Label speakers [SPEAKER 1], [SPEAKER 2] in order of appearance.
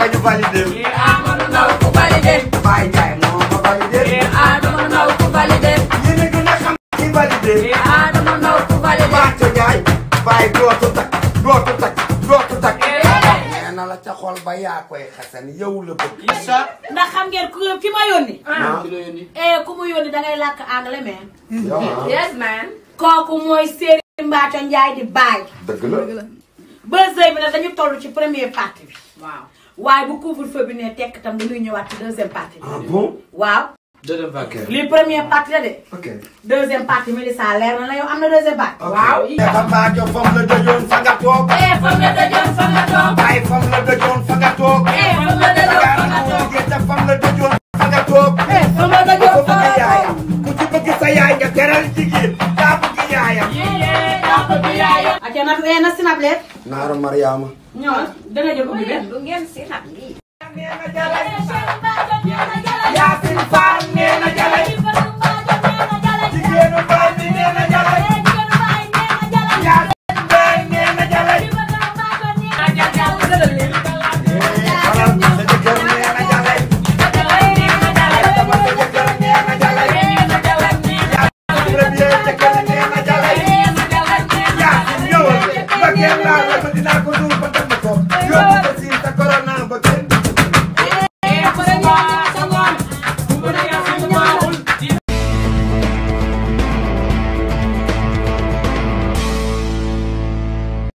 [SPEAKER 1] lañu validé.
[SPEAKER 2] Amadou Ndaw ku validé.
[SPEAKER 1] Baye Ndiaye moo ma validé.
[SPEAKER 2] Adama Ndaw ku validé.
[SPEAKER 1] yéen a gën a xam ki validé.
[SPEAKER 2] Adama Ndaw ku validé.
[SPEAKER 1] Bathio Ndiaye. Baye dootu tak dootu tak dootu tak. nee na la ca xol ba yaa koy xasan yow la bëgg.
[SPEAKER 3] ndax xam ngeen ki ma yónni.
[SPEAKER 1] ah
[SPEAKER 3] ku mu yónni dangay làkk anglais man.
[SPEAKER 2] Yes man.
[SPEAKER 3] kooku mooy Serigne Bathio Ndiaye di Baye.
[SPEAKER 1] dëgg la.
[SPEAKER 3] buzzer bi nag dañu toll ci première partie bi.
[SPEAKER 2] waaw.
[SPEAKER 3] waaye bu couvre-feu bi ne tekk tam dañuy ñëwaat ci deuxième partie bi.
[SPEAKER 1] ah bon.
[SPEAKER 3] waaw.
[SPEAKER 4] deuxième vague.
[SPEAKER 3] lii première partie la de.
[SPEAKER 1] ok.
[SPEAKER 3] deuxième partie Mélissa leer na la yow am na deuxième partie.
[SPEAKER 2] waaw.
[SPEAKER 1] dafa Bathio fam la dëjoon fa nga toog.
[SPEAKER 2] fam la dëjoon fa nga toog.
[SPEAKER 1] Baye fam la dëjoon fa nga toog.
[SPEAKER 2] fam la dëjoon fa nga toog.
[SPEAKER 1] fam la dëjoon fa nga toog.
[SPEAKER 2] fam la dëjoon fa nga toog.
[SPEAKER 1] ku ci bëgg sa yaay nga teral jigéen daa bëgg yaayam.
[SPEAKER 2] daa bëgg yaayam.
[SPEAKER 3] ak yéen a na sinableet.
[SPEAKER 1] Naaru Mariama.
[SPEAKER 3] ñëwal danga jël ubbi benn.
[SPEAKER 2] du ngeen si nag lii.
[SPEAKER 1] Yaasin Faal nee na jalay. jigéenu baay bi nee na jalay. Yaasin Baay nee na jalay. xalal sa jëkkër nee na jalay. dama sa jëkkër nee na jalay. Yaasin premier jëkkër nee na jalay. Yaasin ñëwal ba ngeen laal la ko dinaa ko duur ba def ko yóbbu ko si sa corona